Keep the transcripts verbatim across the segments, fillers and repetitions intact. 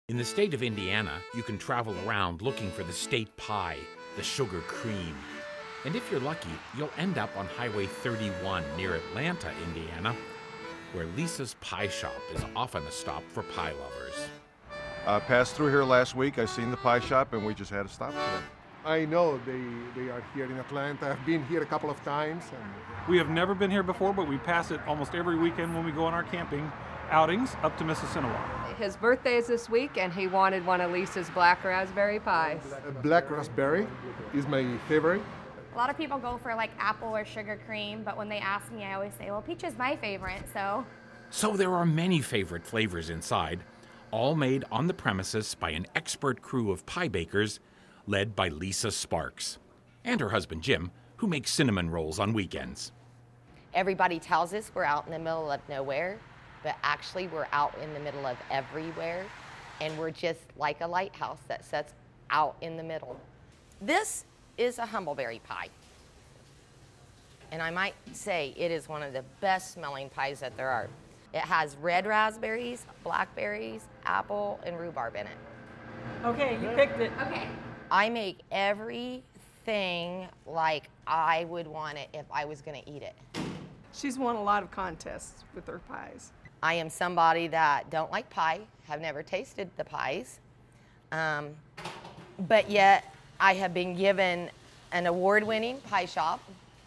In the state of Indiana, you can travel around looking for the state pie, the sugar cream. And if you're lucky, you'll end up on Highway thirty-one near Atlanta, Indiana, where Lisa's Pie Shop is often a stop for pie lovers. I passed through here last week. I seen the pie shop, and we just had to stop today. I know they, they are here in Atlanta. I've been here a couple of times. And We have never been here before, but we pass it almost every weekend when we go on our camping outings up to Mississinawa. His birthday is this week, and he wanted one of Lisa's black raspberry pies. Black raspberry is my favorite. A lot of people go for like apple or sugar cream, but when they ask me, I always say, well, peach is my favorite, so. So there are many favorite flavors inside, all made on the premises by an expert crew of pie bakers led by Lisa Sparks and her husband Jim, who makes cinnamon rolls on weekends. Everybody tells us we're out in the middle of nowhere, but actually we're out in the middle of everywhere, and we're just like a lighthouse that sits out in the middle. This is a humbleberry pie, and I might say it is one of the best smelling pies that there are. It has red raspberries, blackberries, apple, and rhubarb in it. Okay, you picked it. Okay. I make everything like I would want it if I was gonna eat it. She's won a lot of contests with her pies. I am somebody that don't like pie, have never tasted the pies, um, but yet I have been given an award-winning pie shop.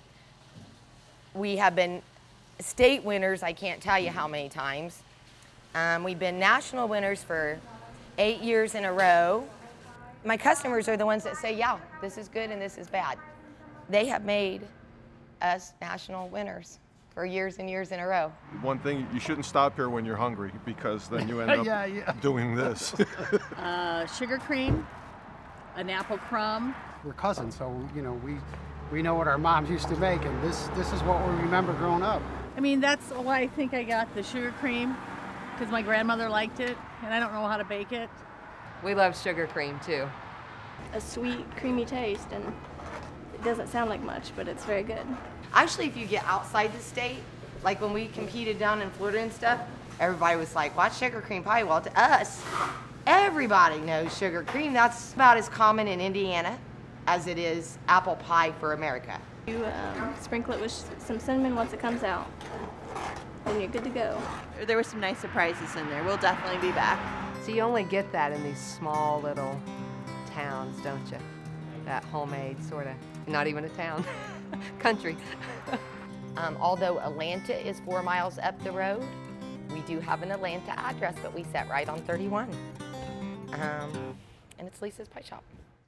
We have been state winners, I can't tell you how many times. Um, we've been national winners for eight years in a row. My customers are the ones that say, yeah, this is good and this is bad. They have made us national winners for years and years in a row. One thing, you shouldn't stop here when you're hungry, because then you end up yeah, yeah. doing this. uh, sugar cream, an apple crumb. We're cousins, so you know we we know what our moms used to make, and this this is what we remember growing up. I mean, that's why I think I got the sugar cream, because my grandmother liked it, and I don't know how to bake it. We love sugar cream too. A sweet, creamy taste, and it doesn't sound like much, but it's very good. Actually, if you get outside the state, like when we competed down in Florida and stuff, everybody was like, what's sugar cream pie? Well, to us, everybody knows sugar cream. That's about as common in Indiana as it is apple pie for America. You um, sprinkle it with some cinnamon once it comes out, and you're good to go. There were some nice surprises in there. We'll definitely be back. So you only get that in these small little towns, don't you? That homemade sort of, not even a town, country. Um, although Atlanta is four miles up the road, we do have an Atlanta address, but we sit right on thirty-one. Um, and it's Lisa's Pie Shop.